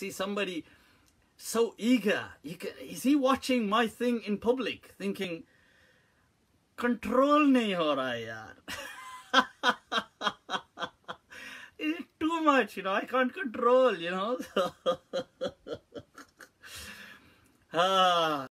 see somebody so eager. Is he watching my thing in public, thinking, control nahi ho raha yaar. It's too much, you know, I can't control, you know.